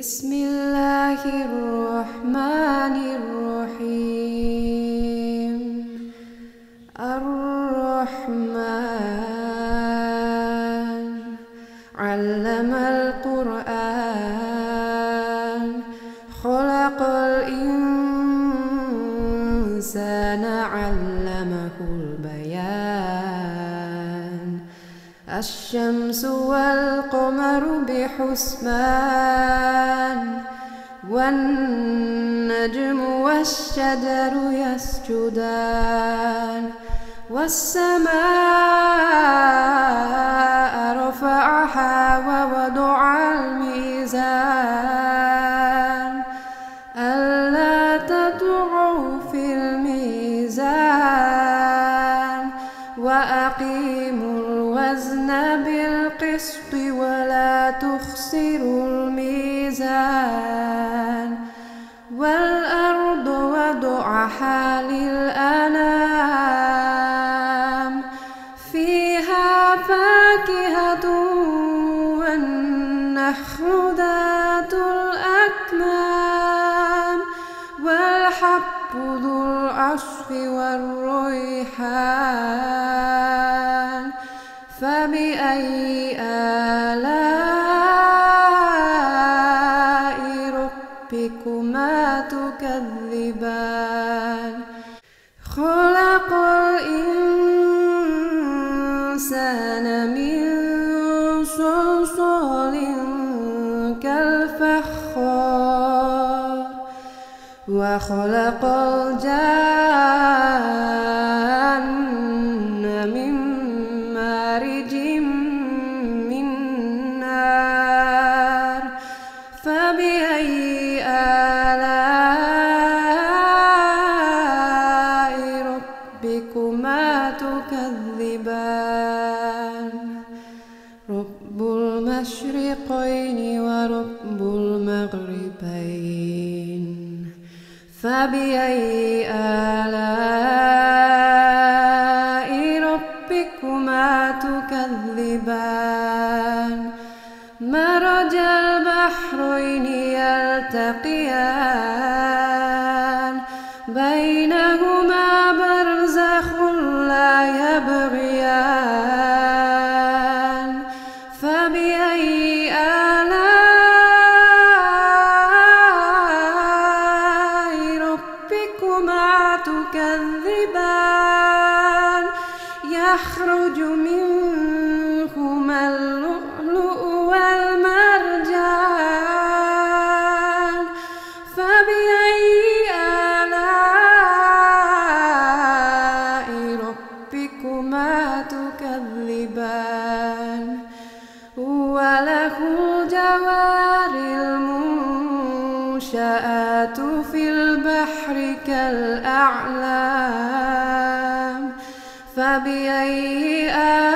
Bismillahirrahmanirrahim. Ar-Rahman, 'allamal Qur'an, khalaqal insana 'allamahul bayan. Asy-syamsu wal qamaru bihusban, wan najmu wasy-syajaru yasjudan, was-samaa'a rafa'aha wa wada'al mizan, alla tatghaw fil mizan, wa aqimul wazna bil qisti wa la tukhsirul mizan, wal ardu wada'aha lil anam, fiha fakihatun wan nakhlu dhatul akmam, wal habbu dhul 'ashfi war rayhan. Fabi'ayyi ala'i rabbikuma tukadziban. Khalaqal insana min salsalin kal fakhar, wa khalaqal janna min marijim min nar. Fabi'ayyi ala'i rabbikuma tukadziban. Rabbul masyriqaini wa rabbul maghribain. Fabi'ayyi ala'i rabbikuma tukadziban. Marajal bahraini yaltaqiyan, bainahuma barzakhun la yabghiyan. Fabi'ayyi ala'i rabbikuma tukadziban. Yakhruju minhumal lu'lu'u wal marjan. Fabi'ayyi ala'i rabbikuma tukadziban. Walahul jawaril munsha'atu fil bahri kal a'lam. Fabi'ayyi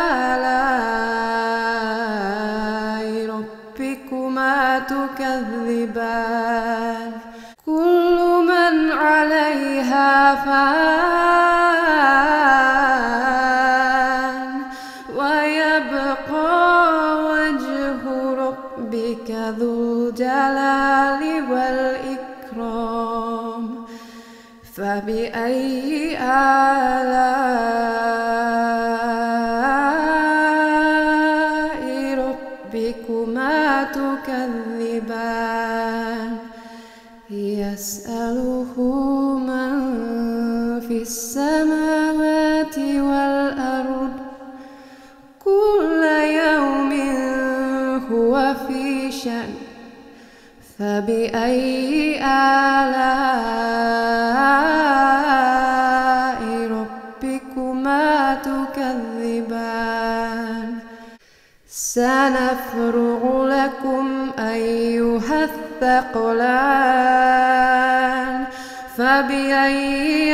ala'i rabbikuma tukadziban. Kullu man 'alayha fan, wa yabqa wajhu rabbika dzul jalali wal ikram. Fabi'ayyi ala'i rabbikuma tukadziban. Yas'aluhu man fis samawati wal ard, kulla yawmin huwa fi shan. Fabi'ayyi ala'i rabbikuma tukadziban. Sanafrughu lakum ayyuhath thaqalan. Fabi'ayyi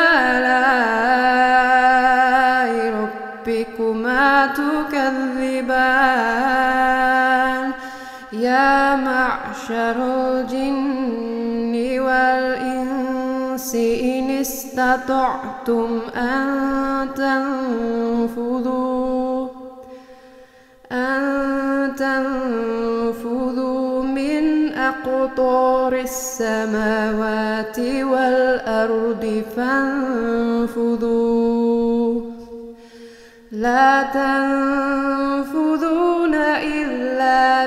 ala'i rabbikuma tukadziban. Ya ma'syaral jinni wal insi in istata'tum an tanfudhu min فطور السماوات والأرض فانفذوا لا تنفذون إلا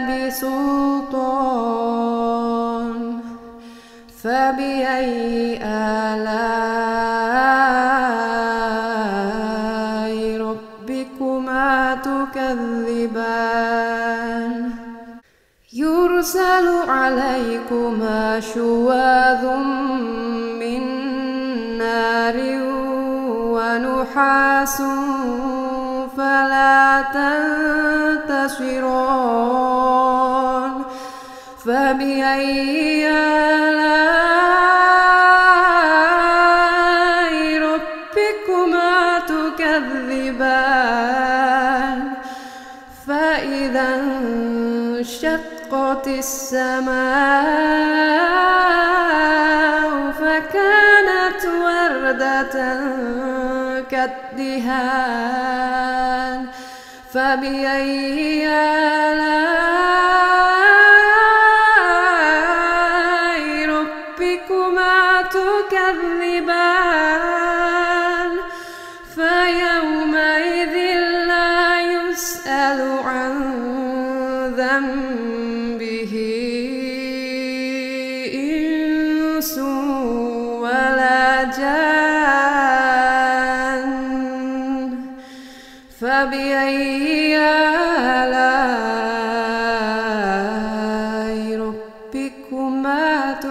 بسلطان فبأي آلاء ربكما تكذبان يرسل عليكما شواظ من نار ونحاس فلا تنتصران فبأي آلاء ربكما تكذبان فإذا انشقت السماء فكانت وردة كالدهان فبأي آلاء ربكما تكذبان فيومئذ لا يسأل عن ذنبه إنس ولا جان فبأي آلاء ربكما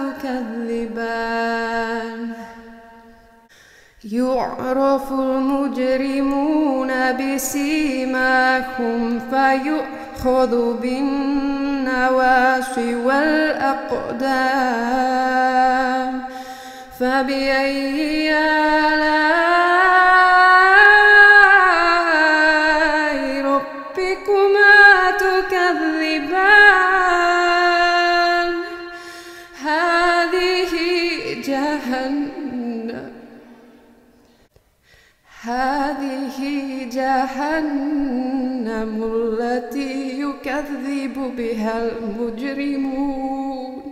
تكذبان يعرف المجرمون بسيماهم فيؤخذ بالنواصي والأقدام فبأي آلاء ربكما تكذبان هذه جهنم التي يكذب بها المجرمون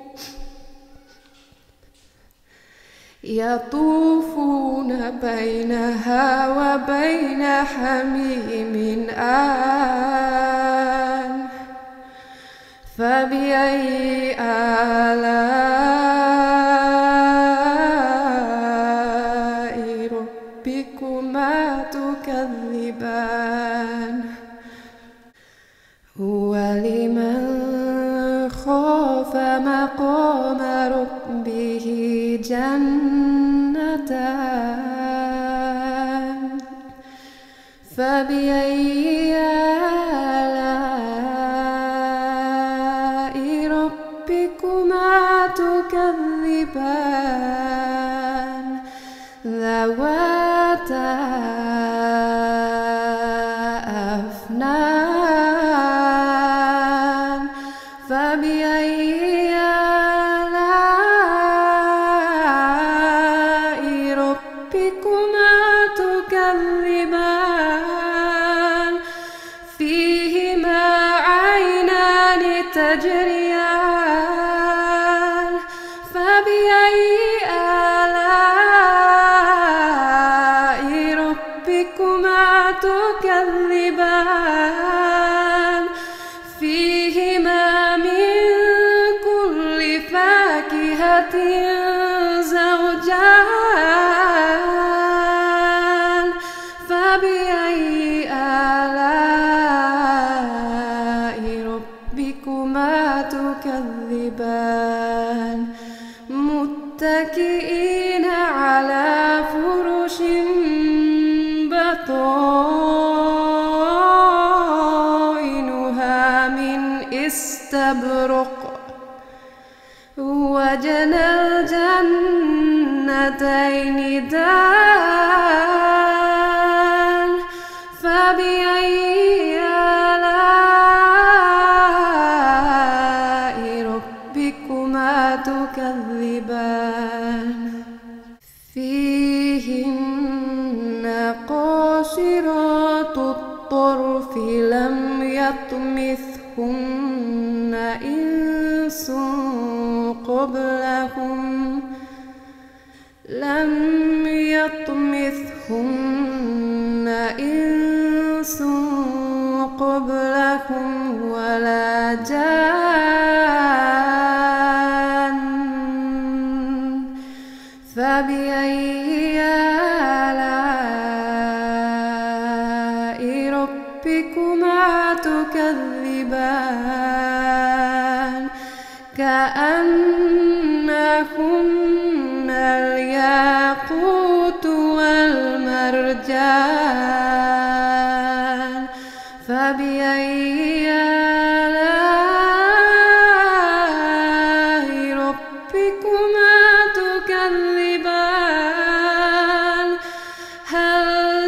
يطوفون بينها وبين حميم آن فبأي آلاء ربكما تكذبان ولمن خاف مقام ربه جنتان فبأي آلاء ربكما تكذبان ذواتا أفنان فبأي آلاء ربكما تكذبان فيهما عينان تجريان فبأي آلاء ربكما تكذبان فيهما من كل فاكهة زوجان فبأي آلاء ربكما تكذبان متكئين على فرش بطائنها من استبرق وجنى الجنتين دان فبأي آلاء ربكما تكذبان فيهن قاصرات الطرف لم يطمث يطمثهن إنس قبلهم ولا جان فبأي آلاء ربكما تكذبان كأنهن الياقوت والمرجان فبأي آلاء ربكما تكذبان هل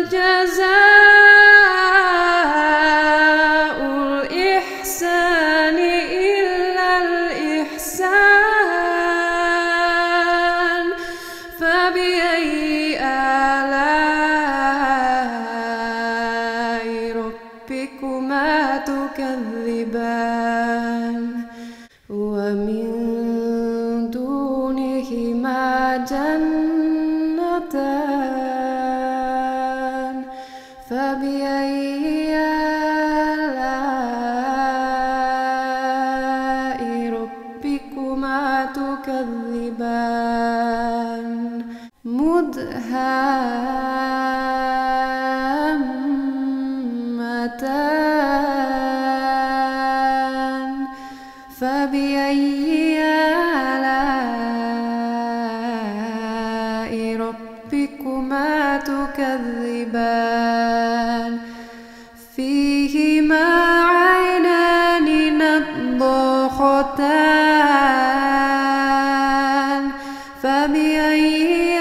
جزاء الإحسان إلا الإحسان فبأي آلاء ربكما تكذبان ومن دونهما جنتان فبأي آلاء ربكما تكذبان مدهامتان فبأي آلاء ربكما تكذبان فيهما عينان نضاختان فبأي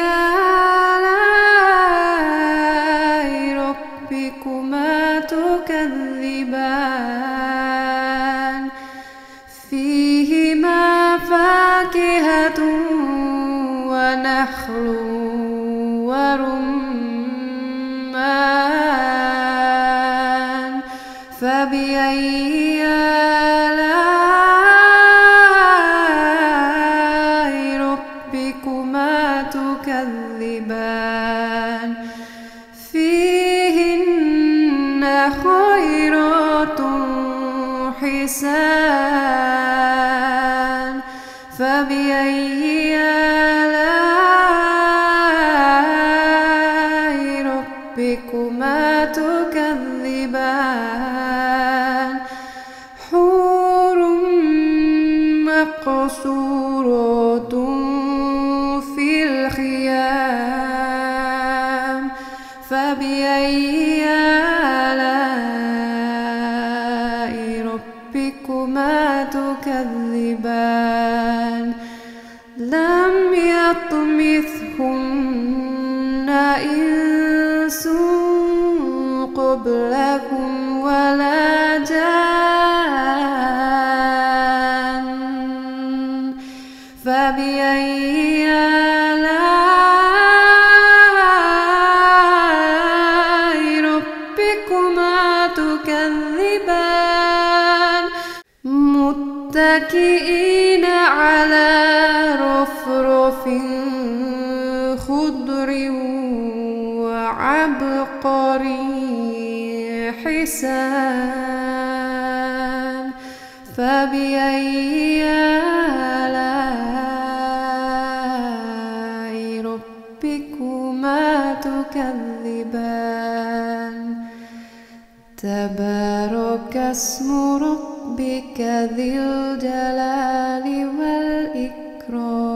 آلاء ربكما تكذبان فيهما فاكهة ونخل ورمان فبأي آلاء ربكما تكذبان فيهن خيرات حسان فبأي آلاء ربكما تكذبان حور مقصورات في الخيام فبأي آلاء ربكما تكذبان لم يطمثهن إنس قبلهم ولا جان فبأي آلاء ربكما تكذبان متكئين على رفرف خضر وعبقري حسان فبأي آلاء ربكما تكذبان تبارك اسم ربك ذي الجلال والإكرام